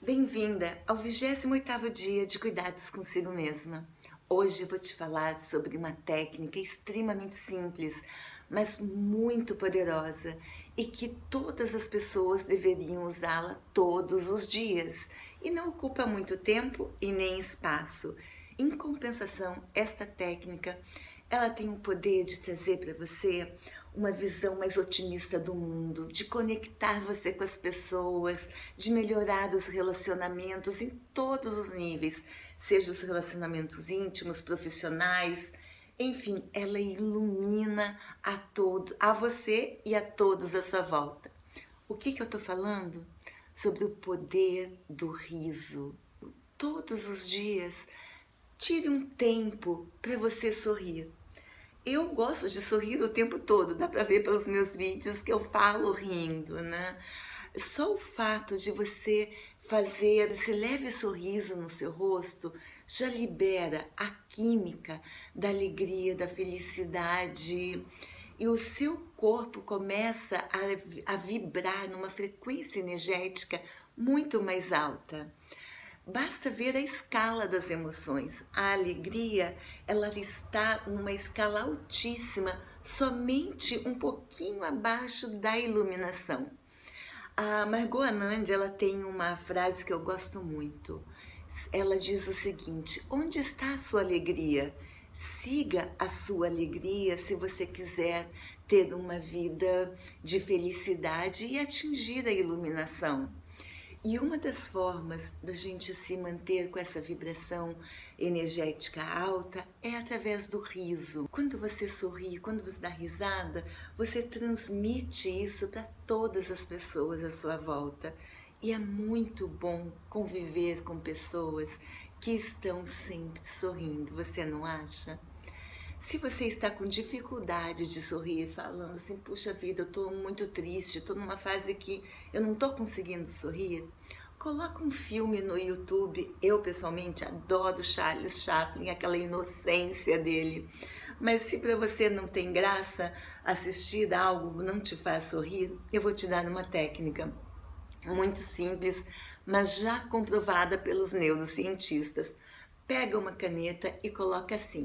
Bem-vinda ao 28º dia de cuidados consigo mesma. Hoje eu vou te falar sobre uma técnica extremamente simples, mas muito poderosa e que todas as pessoas deveriam usá-la todos os dias e não ocupa muito tempo e nem espaço. Em compensação, esta técnica ela tem o poder de trazer para você uma visão mais otimista do mundo, de conectar você com as pessoas, de melhorar os relacionamentos em todos os níveis, seja os relacionamentos íntimos, profissionais, enfim, ela ilumina a você e a todos à sua volta. O que eu estou falando? Sobre o poder do riso. Todos os dias, tire um tempo para você sorrir. Eu gosto de sorrir o tempo todo, dá para ver pelos meus vídeos que eu falo rindo, né? Só o fato de você fazer esse leve sorriso no seu rosto já libera a química da alegria, da felicidade e o seu corpo começa a vibrar numa frequência energética muito mais alta. Basta ver a escala das emoções. A alegria, ela está numa escala altíssima, somente um pouquinho abaixo da iluminação. A Margot Anand, ela tem uma frase que eu gosto muito. Ela diz o seguinte: onde está a sua alegria? Siga a sua alegria se você quiser ter uma vida de felicidade e atingir a iluminação. E uma das formas da gente se manter com essa vibração energética alta é através do riso. Quando você sorri, quando você dá risada, você transmite isso para todas as pessoas à sua volta. E é muito bom conviver com pessoas que estão sempre sorrindo, você não acha? Se você está com dificuldade de sorrir, falando assim, puxa vida, eu estou muito triste, estou numa fase que eu não estou conseguindo sorrir, coloca um filme no YouTube. Eu, pessoalmente, adoro Charles Chaplin, aquela inocência dele. Mas se para você não tem graça assistir algo, não te faz sorrir, eu vou te dar uma técnica muito simples, mas já comprovada pelos neurocientistas. Pega uma caneta e coloca assim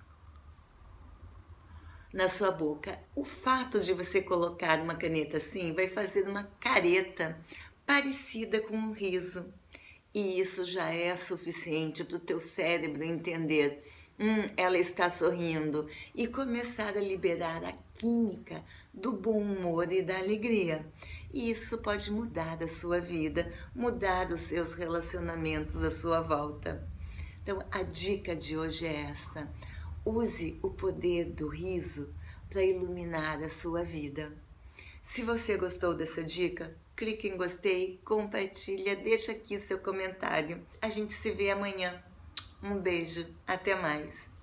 na sua boca. O fato de você colocar uma caneta assim vai fazer uma careta parecida com um riso. E isso já é suficiente para o teu cérebro entender, ela está sorrindo, e começar a liberar a química do bom humor e da alegria. E isso pode mudar a sua vida, mudar os seus relacionamentos à sua volta. Então, a dica de hoje é essa. Use o poder do riso para iluminar a sua vida. Se você gostou dessa dica, clique em gostei, compartilha, deixa aqui seu comentário. A gente se vê amanhã. Um beijo, até mais.